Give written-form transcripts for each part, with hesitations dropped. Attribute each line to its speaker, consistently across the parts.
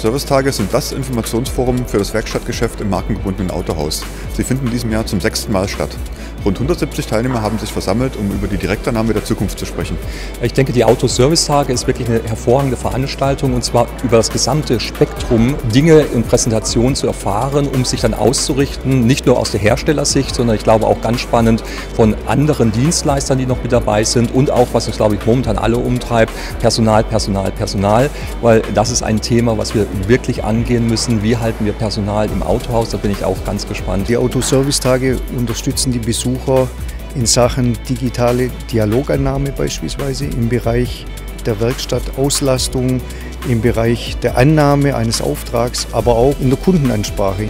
Speaker 1: Autoservice-Tage sind das Informationsforum für das Werkstattgeschäft im markengebundenen Autohaus. Sie finden in diesem Jahr zum 6. Mal statt. Rund 170 Teilnehmer haben sich versammelt, um über die Direktannahme der Zukunft zu sprechen.
Speaker 2: Ich denke, die Autoservice-Tage ist wirklich eine hervorragende Veranstaltung, und zwar über das gesamte Spektrum Dinge in Präsentationen zu erfahren, um sich dann auszurichten, nicht nur aus der Herstellersicht, sondern ich glaube auch ganz spannend von anderen Dienstleistern, die noch mit dabei sind, und auch, was uns, glaube ich, momentan alle umtreibt, Personal, weil das ist ein Thema, was wir wirklich angehen müssen. Wie halten wir Personal im Autohaus? Da bin ich auch ganz gespannt.
Speaker 3: Die Autoservice-Tage unterstützen die Besucher in Sachen digitale Dialogannahme beispielsweise, im Bereich der Werkstattauslastung, im Bereich der Annahme eines Auftrags, aber auch in der Kundenansprache.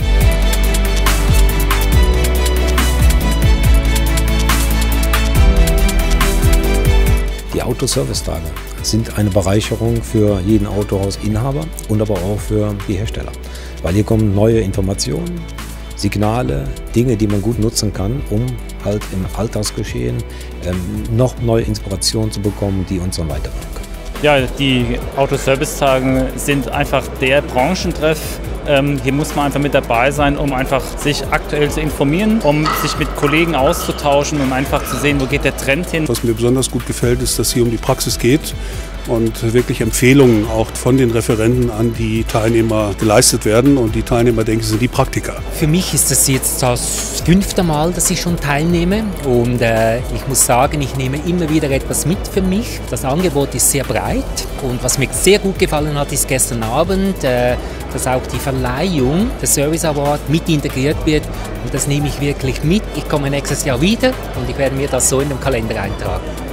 Speaker 4: Die Autoservice-Tage sind eine Bereicherung für jeden Autohausinhaber und aber auch für die Hersteller, weil hier kommen neue Informationen, Signale, Dinge, die man gut nutzen kann, um halt im Alltagsgeschehen noch neue Inspirationen zu bekommen, die uns dann weiterbringen können.
Speaker 5: Ja, die Autoservice-Tage sind einfach der Branchentreff. Hier muss man einfach mit dabei sein, um einfach sich aktuell zu informieren, um sich mit Kollegen auszutauschen, um einfach zu sehen, wo geht der Trend hin.
Speaker 6: Was mir besonders gut gefällt, ist, dass es hier um die Praxis geht und wirklich Empfehlungen auch von den Referenten an die Teilnehmer geleistet werden. Und die Teilnehmer, denke ich, sind die Praktiker.
Speaker 7: Für mich ist es jetzt das 5. Mal, dass ich schon teilnehme. Und ich muss sagen, ich nehme immer wieder etwas mit für mich. Das Angebot ist sehr breit. Und was mir sehr gut gefallen hat, ist gestern Abend, dass auch die Verleihung des Service Award mit integriert wird. Und das nehme ich wirklich mit. Ich komme nächstes Jahr wieder und ich werde mir das so in den Kalender eintragen.